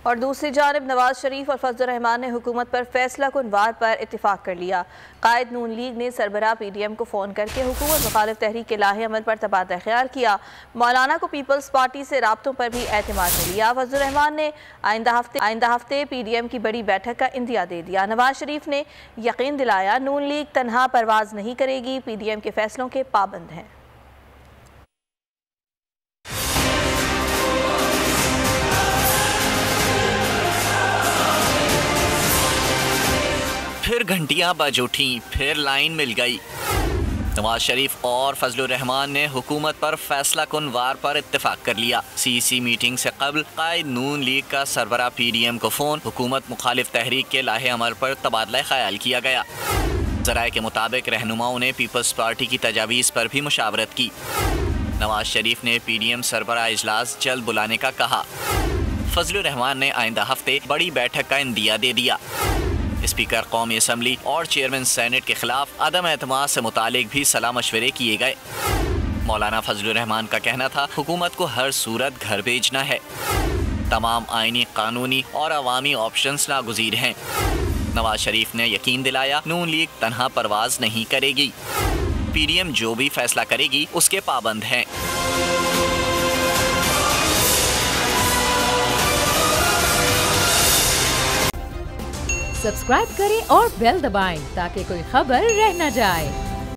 और दूसरी जानिब नवाज शरीफ और फजल रहमान ने हुकूमत पर फैसला कुनवार पर इत्तेफाक कर लिया। कायद नून लीग ने सरबराह PDM को फ़ोन करके हुकूमत मुखालिफ तहरीक के लाहे अमल पर तबादला ख्याल किया। मौलाना को पीपल्स पार्टी से राब्तों पर भी एतमाद में लिया। फजल रहमान ने आइंदा हफ्ते PDM की बड़ी बैठक का इंदिया दे दिया। नवाज शरीफ ने यकीन दिलाया नून लीग तनहा परवाज नहीं करेगी, PDM के फैसलों के पाबंद हैं। फिर घंटियां बज उठी, फिर लाइन मिल गई। नवाज शरीफ और फजलुर रहमान ने हुकूमत पर फैसला कुनवार पर इत्तेफाक कर लिया। CC मीटिंग से कबल कायद नून लीग का सरबराह PDM को फोन हुकूमत मुखालिफ तहरीक के लाहे अमल पर तबादला ख्याल किया गया। ज़राए के मुताबिक रहनुमाओं ने पीपल्स पार्टी की तजावीज़ पर भी मुशावरत की। नवाज शरीफ ने PDM सरबराह इजलास जल्द बुलाने का कहा। फजलुर रहमान ने आइंदा हफ्ते बड़ी बैठक का इंदिया दे दिया। स्पीकर कौमी असम्बली और चेयरमैन सेनेट के खिलाफ अदम एतमाद से मुतालिक भी सलाह मशवरे किए गए। मौलाना फजलुर रहमान का कहना था हुकूमत को हर सूरत घर भेजना है। तमाम आईनी, कानूनी और अवामी ऑप्शंस नागुज़ीर हैं। नवाज शरीफ ने यकीन दिलाया नून लीग तनहा परवाज नहीं करेगी, PDM जो भी फैसला करेगी उसके पाबंद हैं। सब्सक्राइब करें और बेल दबाएं ताकि कोई खबर रह न जाए।